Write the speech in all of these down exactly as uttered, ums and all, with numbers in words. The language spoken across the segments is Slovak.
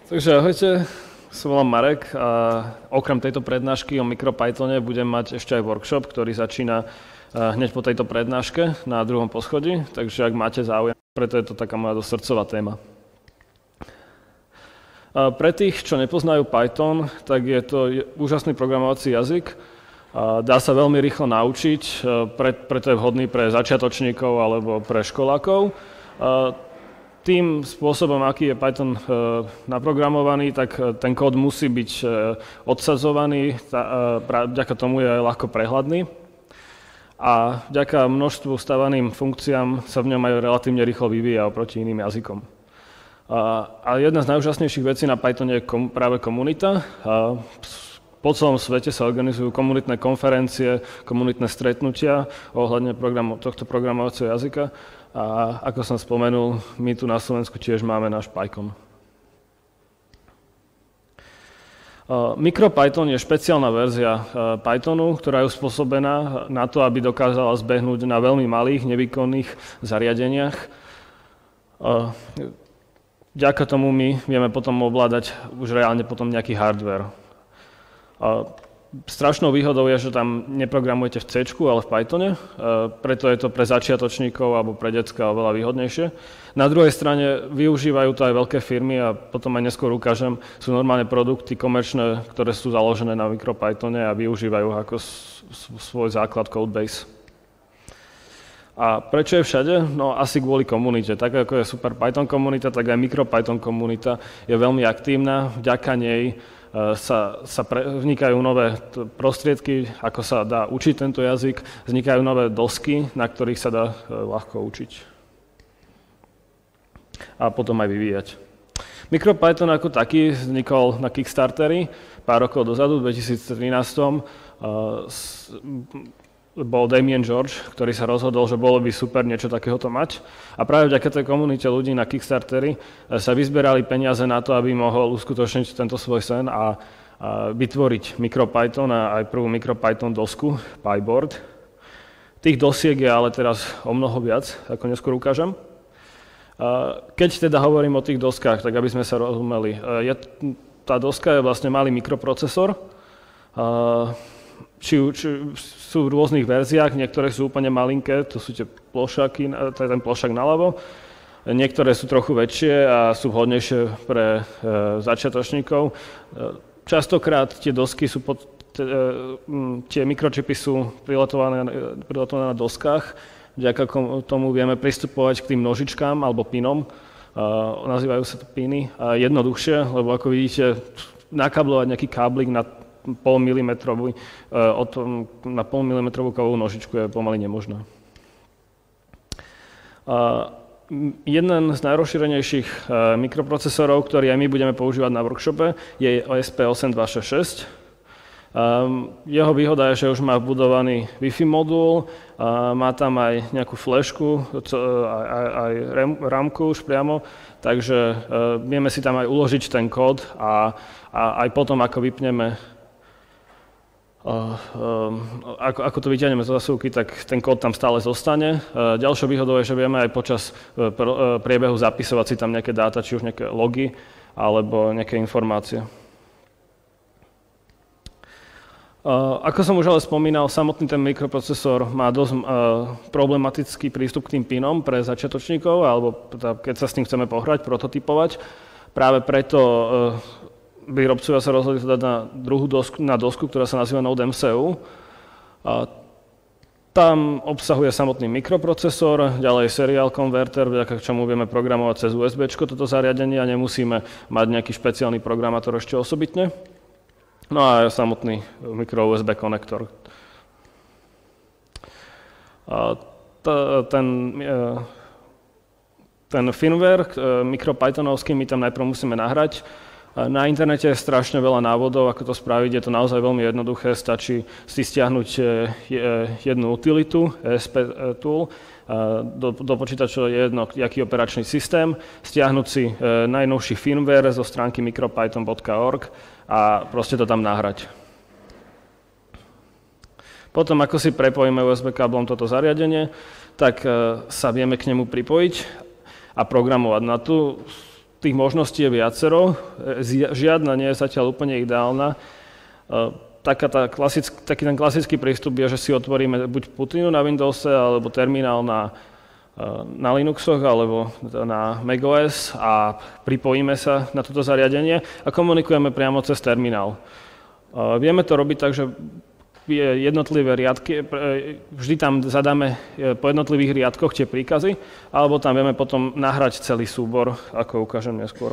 Takže ahojte, som volám Marek a okrem tejto prednášky o MicroPythone budem mať ešte aj workshop, ktorý začína hneď po tejto prednáške na druhom poschodí, takže ak máte záujem, preto je to taká moja dosť srdcová téma. A pre tých, čo nepoznajú Python, tak je to úžasný programovací jazyk. A dá sa veľmi rýchlo naučiť, pre, preto je vhodný pre začiatočníkov alebo pre školákov. A tým spôsobom, aký je Python naprogramovaný, tak ten kód musí byť odsadzovaný, vďaka tomu je ľahko prehľadný. A vďaka množstvu stávaným funkciám sa v ňom aj relatívne rýchlo vyvíja oproti iným jazykom. A jedna z najúžasnejších vecí na Pythone je kom, práve komunita. A po celom svete sa organizujú komunitné konferencie, komunitné stretnutia ohľadne programu, tohto programovacieho jazyka. A ako som spomenul, my tu na Slovensku tiež máme náš PyCon. MicroPython je špeciálna verzia Pythonu, ktorá je uspôsobená na to, aby dokázala zbehnúť na veľmi malých, nevýkonných zariadeniach. Vďaka tomu my vieme potom ovládať už reálne potom nejaký hardware. Strašnou výhodou je, že tam neprogramujete v C, ale v Pythone, preto je to pre začiatočníkov alebo pre decka oveľa výhodnejšie. Na druhej strane využívajú to aj veľké firmy a potom aj neskôr ukážem, sú normálne produkty komerčné, ktoré sú založené na MicroPythone a využívajú ako svoj základ codebase. A prečo je všade? No asi kvôli komunite. Tak ako je Super Python komunita, tak aj MicroPython komunita je veľmi aktívna. Vďaka nej sa, sa pre, vznikajú nové prostriedky, ako sa dá učiť tento jazyk, vznikajú nové dosky, na ktorých sa dá ľahko učiť a potom aj vyvíjať. MicroPython ako taký vznikol na Kickstarteri pár rokov dozadu, v dvetisíctrinásť. Bol Damien George, ktorý sa rozhodol, že bolo by super niečo takéhoto mať. A práve vďaka tej komunite ľudí na Kickstarteri sa vyzberali peniaze na to, aby mohol uskutočniť tento svoj sen a, a vytvoriť MicroPython a aj prvú MicroPython dosku, PyBoard. Tých dosiek je ale teraz o mnoho viac, ako neskôr ukážem. Keď teda hovorím o tých doskách, tak aby sme sa rozumeli, je, tá doska je vlastne malý mikroprocesor. Či, či sú v rôznych verziách, niektoré sú úplne malinké, to sú tie plošaky, to je ten plošak naľavo. Niektoré sú trochu väčšie a sú vhodnejšie pre e, začiatočníkov. E, častokrát tie dosky sú pod, t, e, tie mikročipy sú priletované, priletované na doskách, vďaka tomu vieme pristupovať k tým nožičkám alebo pinom. E, nazývajú sa to piny. A jednoduchšie, lebo ako vidíte, nakablovať nejaký káblik na polmilimetrovú, na polmilimetrovú kovovú nožičku je pomaly nemožné. Jeden z najrozšírenejších mikroprocesorov, ktorý aj my budeme používať na workshope, je O S P osem dva šesť šesť. Jeho výhoda je, že už má vbudovaný Wi-Fi modul, má tam aj nejakú flešku, aj, aj rámku už priamo, takže vieme si tam aj uložiť ten kód a, a aj potom, ako vypneme Uh, um, ako, ako to vyťahneme z zásuvky, tak ten kód tam stále zostane. Uh, ďalšou výhodou je, že vieme aj počas uh, pr- uh, priebehu zapisovať si tam nejaké dáta, či už nejaké logy, alebo nejaké informácie. Uh, ako som už ale spomínal, samotný ten mikroprocesor má dosť uh, problematický prístup k tým pinom pre začiatočníkov, alebo teda, keď sa s tým chceme pohrať, prototypovať. Práve preto uh, výrobcovia sa rozhodli to dať na druhú dosku, na dosku, ktorá sa nazýva Node M C U. A tam obsahuje samotný mikroprocesor, ďalej serial converter, vďaka čomu vieme programovať cez U S B toto zariadenie a nemusíme mať nejaký špeciálny programátor ešte osobitne. No a samotný micro U S B konektor. A ten, ten firmware mikropythonovský my tam najprv musíme nahrať. Na internete je strašne veľa návodov, ako to spraviť, je to naozaj veľmi jednoduché, stačí si stiahnuť jednu utilitu, E S P tool, do, do počítača je jedno, aký operačný systém, stiahnuť si najnovší firmware zo stránky micropython bodka org a proste to tam nahrať. Potom, ako si prepojíme U S B káblom toto zariadenie, tak sa vieme k nemu pripojiť a programovať. Na tú tých možností je viacero, žiadna nie je zatiaľ úplne ideálna. Taká tá klasick, taký ten klasický prístup je, že si otvoríme buď Putinu na Windowse, alebo terminál na, na Linuxoch, alebo na macOS a pripojíme sa na toto zariadenie a komunikujeme priamo cez terminál. Vieme to robiť tak, že jednotlivé riadky, vždy tam zadáme po jednotlivých riadkoch tie príkazy, alebo tam vieme potom nahrať celý súbor, ako ukážem neskôr.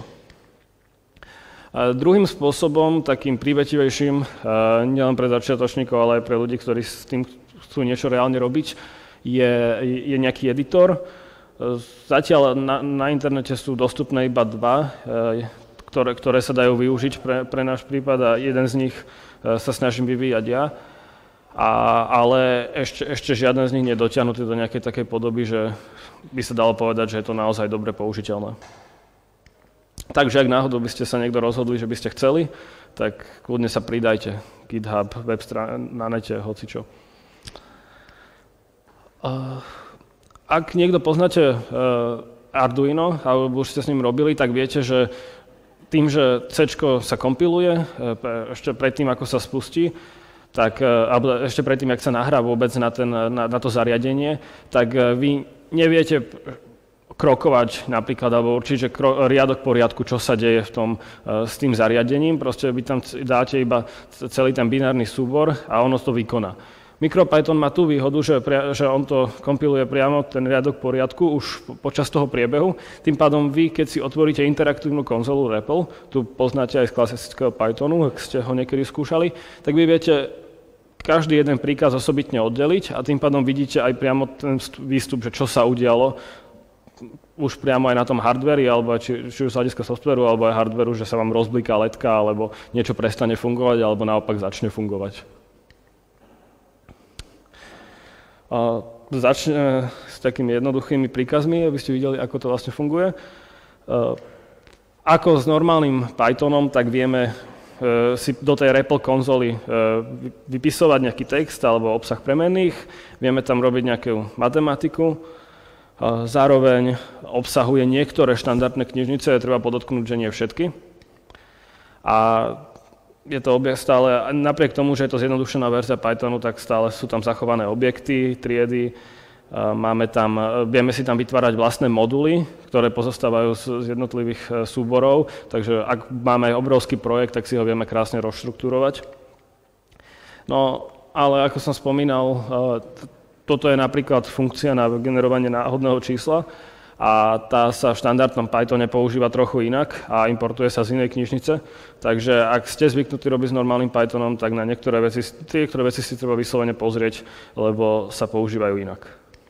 A druhým spôsobom, takým prívetivejším, nielen pre začiatočníkov, ale aj pre ľudí, ktorí s tým chcú niečo reálne robiť, je, je nejaký editor. Zatiaľ na, na internete sú dostupné iba dva, ktoré, ktoré sa dajú využiť pre, pre náš prípad a jeden z nich sa snažím vyvíjať ja. A, ale ešte, ešte žiaden z nich nie je dotiahnutý do nejakej takej podoby, že by sa dalo povedať, že je to naozaj dobre použiteľné. Takže ak náhodou by ste sa niekto rozhodli, že by ste chceli, tak kľudne sa pridajte. GitHub, web strán na nete, hocičo. Ak niekto poznáte Arduino, alebo už ste s ním robili, tak viete, že tým, že C sa kompiluje ešte predtým, ako sa spustí, tak, alebo ešte predtým, ak sa nahrá vôbec na, ten, na, na to zariadenie, tak vy neviete krokovať napríklad, alebo určiť, že kro, riadok po riadku, čo sa deje v tom, s tým zariadením. Proste vy tam dáte iba celý ten binárny súbor a ono to vykoná. MicroPython má tú výhodu, že, že on to kompiluje priamo ten riadok po riadku už počas toho priebehu. Tým pádom vy, keď si otvoríte interaktívnu konzolu R E P L, tu poznáte aj z klasického Pythonu, ak ste ho niekedy skúšali, tak vy viete každý jeden príkaz osobitne oddeliť a tým pádom vidíte aj priamo ten výstup, že čo sa udialo už priamo aj na tom hardveri, alebo či, či už z hľadiska softveru, alebo aj hardveru, že sa vám rozbliká ledka, alebo niečo prestane fungovať, alebo naopak začne fungovať. A začne s takými jednoduchými príkazmi, aby ste videli, ako to vlastne funguje. Ako s normálnym Pythonom, tak vieme si do tej R E P L konzoly vypisovať nejaký text alebo obsah premenných, vieme tam robiť nejakú matematiku, zároveň obsahuje niektoré štandardné knižnice, treba podotknúť, že nie všetky. A je to objekt stále, napriek tomu, že je to zjednodušená verzia Pythonu, tak stále sú tam zachované objekty, triedy, máme tam, vieme si tam vytvárať vlastné moduly, ktoré pozostávajú z jednotlivých súborov, takže ak máme obrovský projekt, tak si ho vieme krásne rozštruktúrovať. No, ale ako som spomínal, toto je napríklad funkcia na generovanie náhodného čísla a tá sa v štandardnom Pythone používa trochu inak a importuje sa z inej knižnice. Takže ak ste zvyknutí robiť s normálnym Pythonom, tak na niektoré veci, tie, ktoré veci si treba vyslovene pozrieť, lebo sa používajú inak.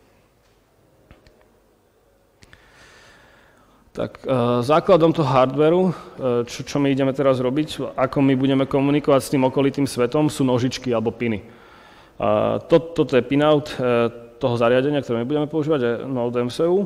Tak základom toho hardveru, čo, čo my ideme teraz robiť, ako my budeme komunikovať s tým okolitým svetom, sú nožičky alebo piny. To, toto je pinout toho zariadenia, ktoré my budeme používať, je NodeMCU.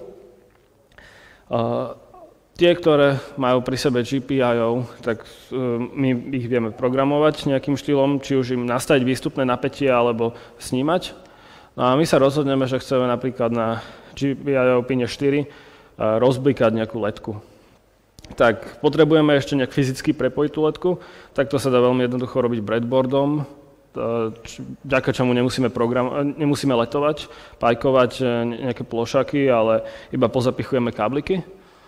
Tie, ktoré majú pri sebe G P I O, tak my ich vieme programovať nejakým štýlom, či už im nastaviť výstupné napätie alebo snímať. No a my sa rozhodneme, že chceme napríklad na G P I O pine štyri rozblikať nejakú ledku. Tak potrebujeme ešte nejak fyzicky prepojiť tú ledku, tak to sa dá veľmi jednoducho robiť breadboardom, vďaka čomu nemusíme, program, nemusíme letovať, pajkovať nejaké plošaky, ale iba pozapichujeme kábliky.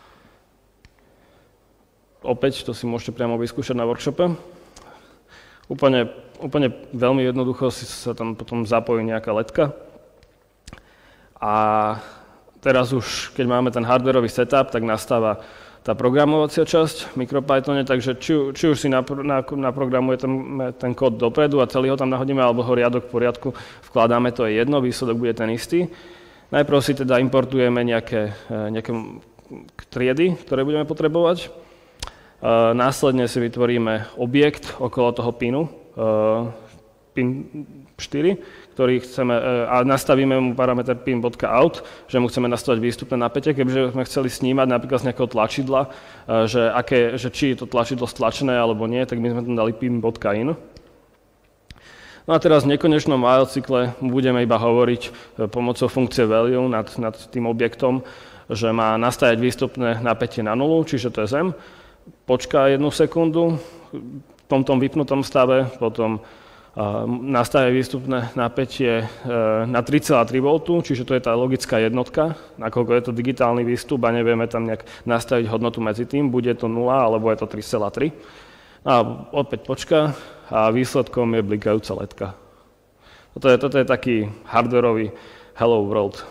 Opäť to si môžete priamo vyskúšať na workshope. Úplne, úplne veľmi jednoducho si sa tam potom zapojí nejaká ledka. A teraz už, keď máme ten hardwareový setup, tak nastáva tá programovacia časť v MicroPythone, takže či, či už si naprogramuje ten, ten kód dopredu a celý ho tam nahodíme, alebo ho riadok v poriadku vkladáme, to je jedno, výsledok bude ten istý. Najprv si teda importujeme nejaké, nejaké triedy, ktoré budeme potrebovať. Následne si vytvoríme objekt okolo toho pinu, pin štyri, ktorý chceme, a nastavíme mu parameter pin.out, že mu chceme nastaviť výstupné napätie, keďže sme chceli snímať napríklad z nejakého tlačidla, že, aké, že či je to tlačidlo stlačené alebo nie, tak my sme tam dali pin.in. No a teraz v nekonečnom while cykle budeme iba hovoriť pomocou funkcie value nad, nad tým objektom, že má nastaviť výstupné napätie na nulu, čiže to je zem, počká jednu sekundu v tomto vypnutom stave, potom nastaviť výstupné napätie na tri celé tri voltu, čiže to je tá logická jednotka, nakoľko je to digitálny výstup a nevieme tam nejak nastaviť hodnotu medzi tým, bude to nula alebo je to tri celé tri. A opäť počká a výsledkom je blikajúca ledka. Toto je, toto je taký hardwareový Hello World.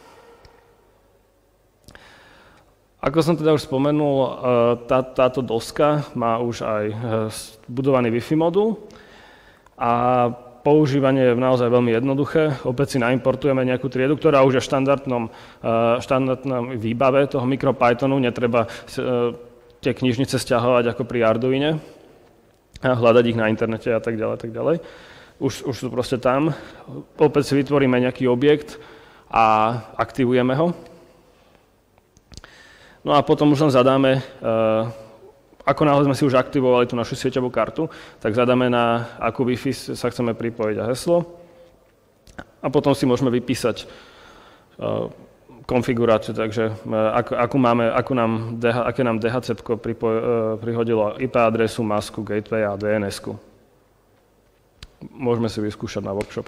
Ako som teda už spomenul, tá, táto doska má už aj budovaný Wi-Fi modul a používanie je naozaj veľmi jednoduché. Opäť si naimportujeme nejakú triedu, ktorá už je v štandardnom, štandardnom výbave toho MicroPythonu. Netreba tie knižnice sťahovať ako pri Arduine a hľadať ich na internete a tak ďalej, tak ďalej. Už, už sú proste tam. Opäť si vytvoríme nejaký objekt a aktivujeme ho. No a potom už len zadáme, ako náhle sme si už aktivovali tú našu sieťovú kartu, tak zadáme, na akú Wi-Fi sa chceme pripojiť a heslo. A potom si môžeme vypísať konfiguráciu, takže ako, ako máme, ako nám DH, aké nám D H C prihodilo í pé adresu, masku, gateway a D N S-ku. Môžeme si vyskúšať na workshope.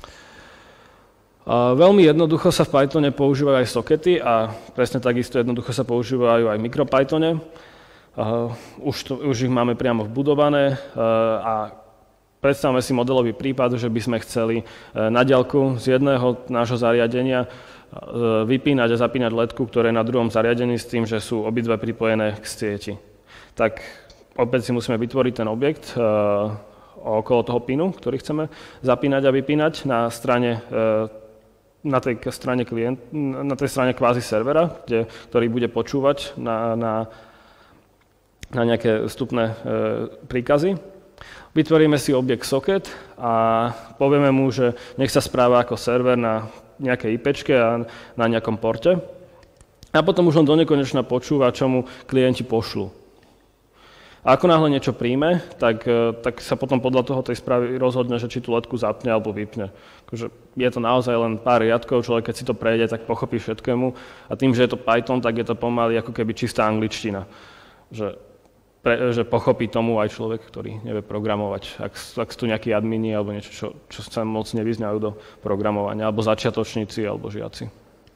Veľmi jednoducho sa v Pythone používajú aj sokety a presne takisto jednoducho sa používajú aj v MicroPythone. Už, to, už ich máme priamo vbudované a predstavme si modelový prípad, že by sme chceli na diaľku z jedného nášho zariadenia vypínať a zapínať ledku, ktoré je na druhom zariadení s tým, že sú obidve pripojené k sieti. Tak opäť si musíme vytvoriť ten objekt okolo toho pinu, ktorý chceme zapínať a vypínať na strane, na tej strane, klient, na tej strane kvázi servera, kde, ktorý bude počúvať na, na, na nejaké vstupné príkazy. Vytvoríme si objekt socket a povieme mu, že nech sa správa ako server na nejakej IPčke a na nejakom porte. A potom už len do nekonečna počúva, čo mu klienti pošlú. A ako náhle niečo príjme, tak, tak sa potom podľa toho tej správy rozhodne, že či tú ledku zapne alebo vypne. Takže je to naozaj len pár riadkov, človek keď si to prejde, tak pochopí všetkému. A tým, že je to Python, tak je to pomaly ako keby čistá angličtina. Že, pre, že pochopí tomu aj človek, ktorý nevie programovať. Ak, ak sú tu nejakí admini alebo niečo, čo, čo sa moc nevyznajú do programovania, alebo začiatočníci, alebo žiaci.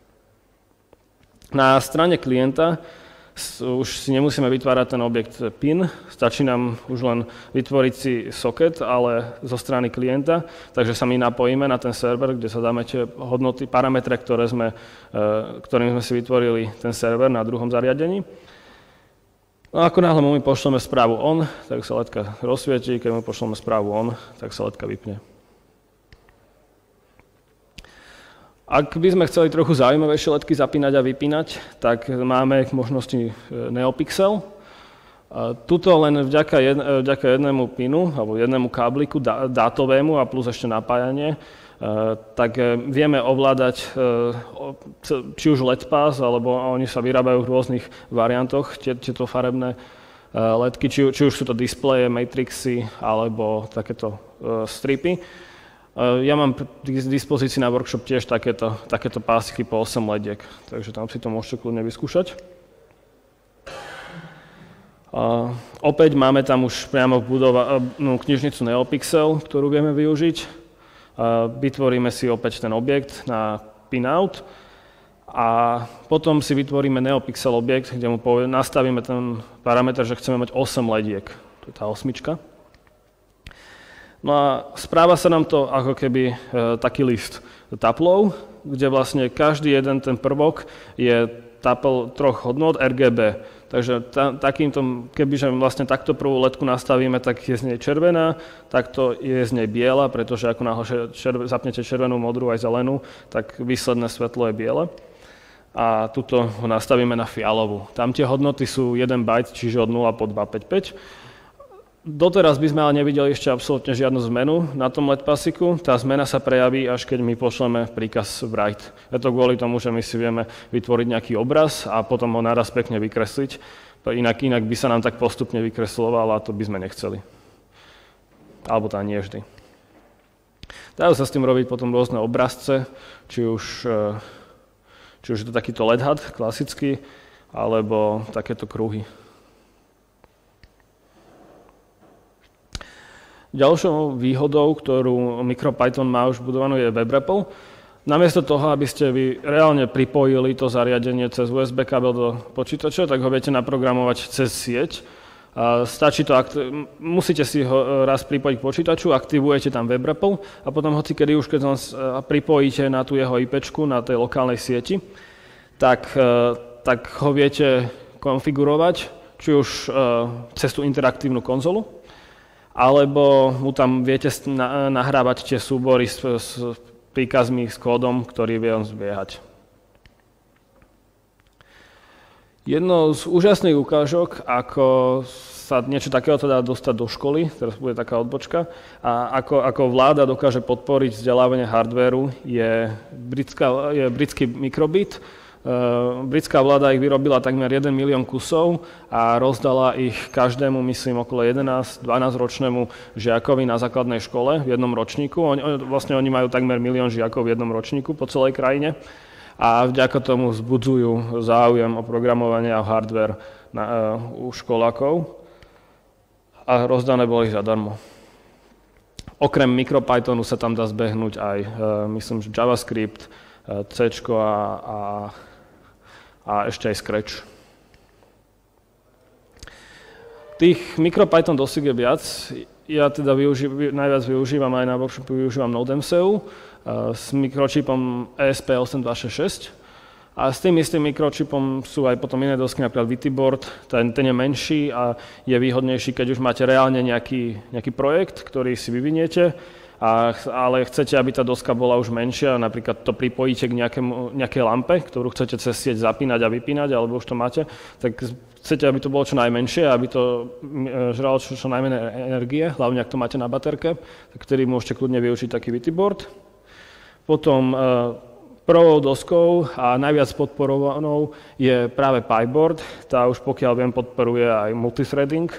Na strane klienta už si nemusíme vytvárať ten objekt pin, stačí nám už len vytvoriť si socket, ale zo strany klienta, takže sa my napojíme na ten server, kde sa dáme tie hodnoty, parametre, ktoré sme, ktorým sme si vytvorili ten server na druhom zariadení. No a ako náhle mu my pošleme správu on, tak sa ledka rozsvietí, keď mu pošleme správu on, tak sa ledka vypne. Ak by sme chceli trochu zaujímavejšie ledky zapínať a vypínať, tak máme k možnosti NeoPixel. Tuto len vďaka, jedn, vďaka jednému pinu alebo jednému kábliku dátovému a plus ešte napájanie, tak vieme ovládať či už el é dé pass, alebo oni sa vyrábajú v rôznych variantoch, tieto farebné ledky, či, či už sú to displeje, matrixy alebo takéto stripy. Ja mám k dispozícii na workshop tiež takéto, takéto pásky po osem lediek, takže tam si to môžete kľudne vyskúšať. A opäť máme tam už priamo vbudovanú knižnicu NeoPixel, ktorú vieme využiť. A vytvoríme si opäť ten objekt na pinout a potom si vytvoríme NeoPixel objekt, kde mu nastavíme ten parameter, že chceme mať osem lediek. To je tá osmička. No a správa sa nám to ako keby e, taký list tuplov, kde vlastne každý jeden ten prvok je tuple troch hodnot er gé bé. Takže ta, takýmto, kebyže vlastne takto prvú ledku nastavíme, tak je z nej červená, takto je z nej biela, pretože ako náhle červe, zapnete červenú, modrú aj zelenú, tak výsledné svetlo je biele. A tuto ho nastavíme na fialovú. Tam tie hodnoty sú jeden bajt, čiže od nula po dva päť päť. Doteraz by sme ale nevideli ešte absolútne žiadnu zmenu na tom el é dé pasiku. Tá zmena sa prejaví, až keď my pošleme príkaz write. Je to kvôli tomu, že my si vieme vytvoriť nejaký obraz a potom ho naraz pekne vykresliť. Inak, inak by sa nám tak postupne vykresloval a to by sme nechceli. Alebo tá nie vždy. Dajú sa s tým robiť potom rôzne obrazce, či už, Či už je to takýto el é dé hat klasický, alebo takéto kruhy. Ďalšou výhodou, ktorú MicroPython má už budovanú, je WebREPL. Namiesto toho, aby ste vy reálne pripojili to zariadenie cez ú es bé kábel do počítača, tak ho viete naprogramovať cez sieť. A stačí to, musíte si ho raz pripojiť k počítaču, aktivujete tam WebREPL a potom hoci kedy už keď pripojíte na tú jeho IPčku na tej lokálnej sieti, tak, tak ho viete konfigurovať, či už cez tú interaktívnu konzolu, alebo mu tam viete nahrávať tie súbory s, s príkazmi, s kódom, ktorý vie on zbiehať. Jednou z úžasných ukážok, ako sa niečo takého dá dostať do školy, teraz bude taká odbočka, a ako, ako vláda dokáže podporiť vzdelávanie hardvéru, je, britská, je britský mikrobit. Uh, britská vláda ich vyrobila takmer jeden milión kusov a rozdala ich každému, myslím, okolo jedenásť dvanásť ročnému žiakovi na základnej škole v jednom ročníku. Oni, vlastne oni majú takmer milión žiakov v jednom ročníku po celej krajine a vďaka tomu vzbudzujú záujem o programovanie a hardware na, uh, u školákov a rozdané boli zadarmo. Okrem MicroPythonu sa tam dá zbehnúť aj, uh, myslím, že JavaScript, uh, C a, a a ešte aj Scratch. Tých MicroPython dosík je viac. Ja teda využi- najviac využívam aj na workshopu, využívam NodeMCU uh, s mikročipom E S P osem dva šesť šesť a s tým istým mikročipom sú aj potom iné dosky, napríklad Vitiboard, ten, ten je menší a je výhodnejší, keď už máte reálne nejaký, nejaký projekt, ktorý si vyviniete, A, ale chcete, aby tá doska bola už menšia, napríklad to pripojíte k nejakému, nejakej lampe, ktorú chcete cez sieť zapínať a vypínať, alebo už to máte, tak chcete, aby to bolo čo najmenšie, aby to žralo čo, čo najmenej energie, hlavne ak to máte na baterke, tak vtedy môžete kľudne využiť taký Vitiboard. Potom e, prvou doskou a najviac podporovanou je práve PyBoard, tá už pokiaľ viem podporuje aj multithreading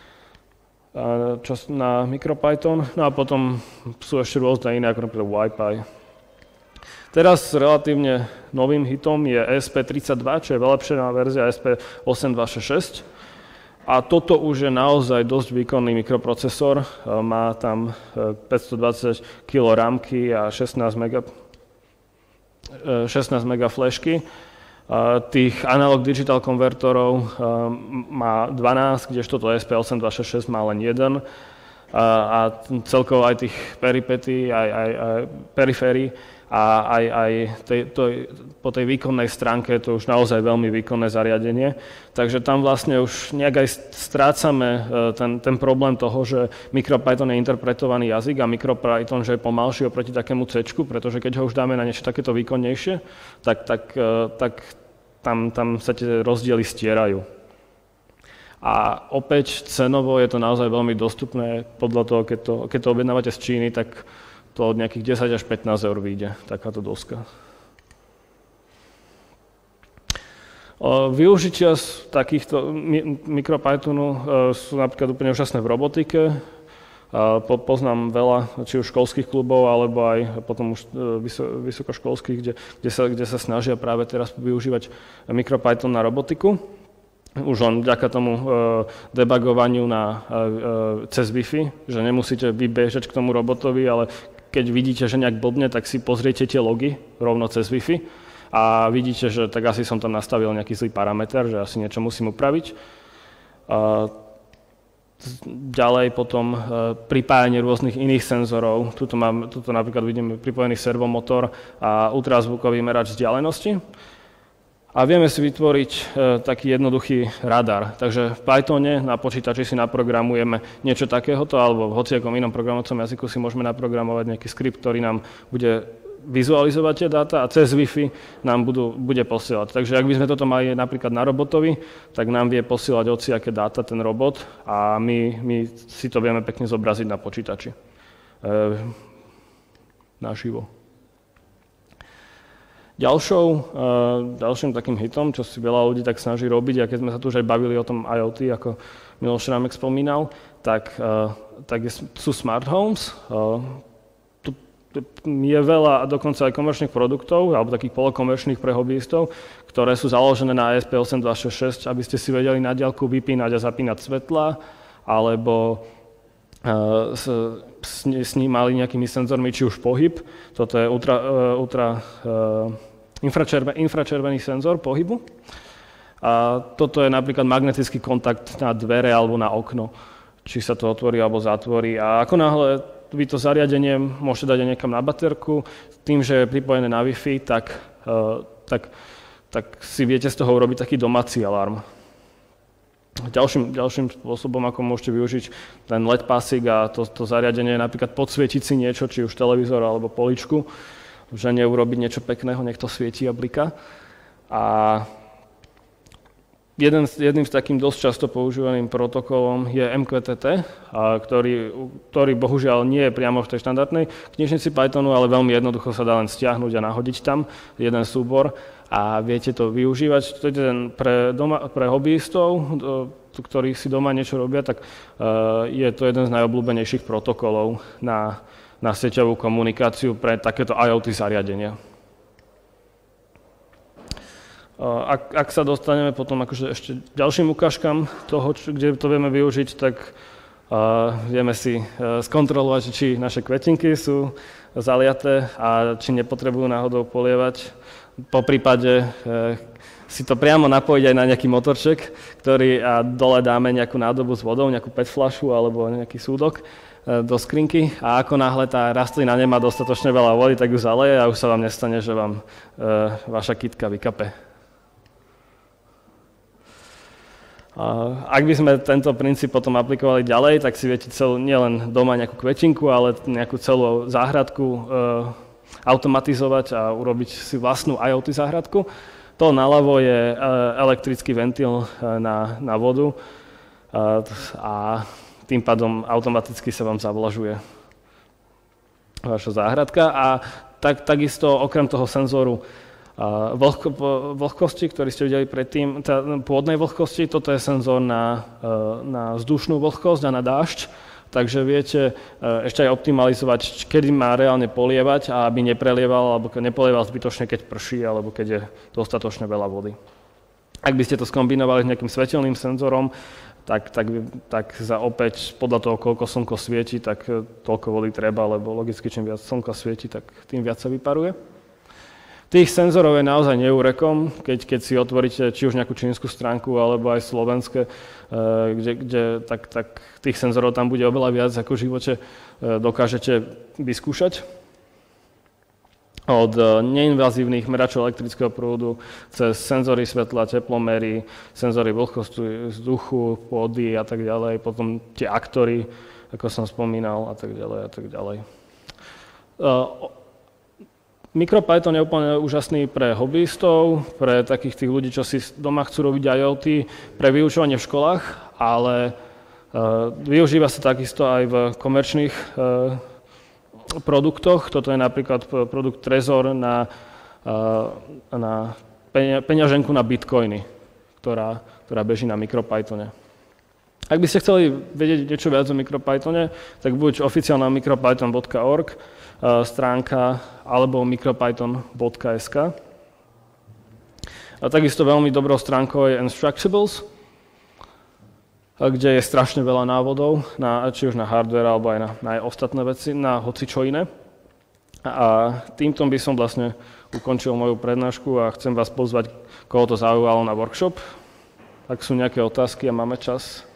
na MicroPython, no a potom sú ešte rôzne iné, ako napríklad WiPy. Teraz relatívne novým hitom je E S P tridsaťdva, čo je vylepšená verzia E S P osem dva šesť šesť. A toto už je naozaj dosť výkonný mikroprocesor, má tam päťstodvadsať kilogramov rámky a šestnásť mega flashky. Tých analog digital konvertorov má dvanásť, kdežto to E S P osem dva šesť šesť má len jeden. A celkovo aj tých peripetí, aj, aj, aj periférií a aj, aj tej, to, po tej výkonnej stránke je to už naozaj veľmi výkonné zariadenie. Takže tam vlastne už nejak aj strácame ten, ten problém toho, že MicroPython je interpretovaný jazyk a MicroPython, že je pomalší oproti takému C, pretože keď ho už dáme na niečo takéto výkonnejšie, tak, tak, tak tam, tam sa tie rozdiely stierajú. A opäť cenovo je to naozaj veľmi dostupné, podľa toho, keď to, keď to objednávate z Číny, tak to od nejakých desať až pätnásť eur vyjde, takáto doska. Využitia z takýchto MicroPythonu sú napríklad úplne úžasné v robotike. Poznám veľa, či už školských klubov, alebo aj potom už vysokoškolských, kde, kde, sa, kde sa snažia práve teraz využívať MicroPython na robotiku. Už len vďaka tomu debugovaniu na, cez Wi-Fi, že nemusíte vybežať k tomu robotovi, ale keď vidíte, že nejak blbne, tak si pozriete tie logy rovno cez Wi-Fi a vidíte, že tak asi som tam nastavil nejaký zlý parameter, že asi niečo musím upraviť. Ďalej potom pripájanie rôznych iných senzorov. Tuto, mám, tuto napríklad vidíme pripojený servomotor a ultrazvukový merač vzdialenosti. A vieme si vytvoriť e, taký jednoduchý radar. Takže v Pythone na počítači si naprogramujeme niečo takéhoto, alebo v hociakom inom programovacom jazyku si môžeme naprogramovať nejaký skript, ktorý nám bude vizualizovať tie dáta a cez Wi-Fi nám budú, bude posielať. Takže ak by sme toto mali napríklad na robotovi, tak nám vie posielať hociaké dáta ten robot a my, my si to vieme pekne zobraziť na počítači. E, naživo. Ďalšou, ďalším takým hitom, čo si veľa ľudí tak snaží robiť, a keď sme sa tu už aj bavili o tom IoT, ako Miloš Šrámek spomínal, tak, tak je, sú smart homes. Tu je veľa dokonca aj komerčných produktov, alebo takých polokomerčných pre hobbyistov, ktoré sú založené na E S P osem dva šesť šesť, aby ste si vedeli na diaľku vypínať a zapínať svetla, alebo uh, s, snímali nejakými senzormi, či už pohyb. Toto je ultra, uh, ultra uh, infračerven, infračervený senzor pohybu. A toto je napríklad magnetický kontakt na dvere alebo na okno, či sa to otvorí alebo zatvorí. A ako náhle vy to zariadenie môžete dať aj niekam na baterku, tým, že je pripojené na Wi-Fi, tak, uh, tak, tak si viete z toho urobiť taký domáci alarm. Ďalším, ďalším spôsobom, ako môžete využiť ten el é dé pásik a to, to zariadenie je napríklad podsvietiť si niečo, či už televízor alebo poličku, že neurobiť niečo pekného, nech to svietí a blika. A Jeden, jedným z takým dosť často používaným protokolom je em kvé té té, a ktorý, ktorý bohužiaľ nie je priamo v tej štandardnej knižnici Pythonu, ale veľmi jednoducho sa dá len stiahnuť a nahodiť tam jeden súbor a viete to využívať. To je ten pre, doma, pre hobbyistov, ktorí si doma niečo robia, tak uh, je to jeden z najobľúbenejších protokolov na, na sieťovú komunikáciu pre takéto IoT zariadenia. Ak, ak sa dostaneme potom akože ešte ďalším ukážkam toho, čo, kde to vieme využiť, tak uh, vieme si uh, skontrolovať, či naše kvetinky sú zaliaté a či nepotrebujú náhodou polievať. Po prípade uh, si to priamo napojiť aj na nejaký motorček, ktorý a dole dáme nejakú nádobu s vodou, nejakú pé é té fľašu alebo nejaký súdok uh, do skrinky a ako náhle tá rastlina nemá dostatočne veľa vody, tak ju zaleje a už sa vám nestane, že vám uh, vaša kytka vykape. Ak by sme tento princíp potom aplikovali ďalej, tak si viete celú, nielen doma nejakú kvetinku, ale nejakú celú záhradku e, automatizovať a urobiť si vlastnú IoT záhradku. To naľavo je e, elektrický ventil e, na, na vodu e, a tým pádom automaticky sa vám zavlažuje vaša záhradka. A tak, takisto okrem toho senzoru Vlhko, vlhkosti, ktorý ste videli predtým, tá pôdnej vlhkosti, toto je senzor na, na vzdušnú vlhkosť a na dážď, takže viete ešte aj optimalizovať, kedy má reálne polievať a aby neprelieval alebo nepolieval zbytočne, keď prší alebo keď je dostatočne veľa vody. Ak by ste to skombinovali s nejakým svetelným senzorom, tak, tak, tak za opäť podľa toho, koľko slnko svieti, tak toľko vody treba, lebo logicky čím viac slnka svieti, tak tým viac sa vyparuje. Tých senzorov je naozaj neúrekom, keď, keď si otvoríte či už nejakú čínsku stránku alebo aj slovenské, kde, kde tak, tak tých senzorov tam bude oveľa viac, ako v živote dokážete vyskúšať. Od neinvazívnych meračov elektrického prúdu cez senzory svetla, teplomery, senzory vlhkosti vzduchu, pôdy a tak ďalej, potom tie aktory, ako som spomínal, a tak ďalej a tak ďalej. MicroPython je úplne úžasný pre hobbyistov, pre takých tých ľudí, čo si doma chcú robiť IoT, pre vyučovanie v školách, ale uh, využíva sa takisto aj v komerčných uh, produktoch. Toto je napríklad produkt Trezor na, uh, na peňaženku na bitcoiny, ktorá, ktorá beží na MicroPythone. Ak by ste chceli vedieť niečo viac o MicroPythone, tak buď oficiálna micropython bodka org stránka alebo micropython bodka es ká. A takisto veľmi dobrou stránkou je Instructables, kde je strašne veľa návodov, na, či už na hardware alebo aj na, na aj ostatné veci, na hoci čo iné. A týmto by som vlastne ukončil moju prednášku a chcem vás pozvať, koho to zaujalo, na workshop. Ak sú nejaké otázky a máme čas.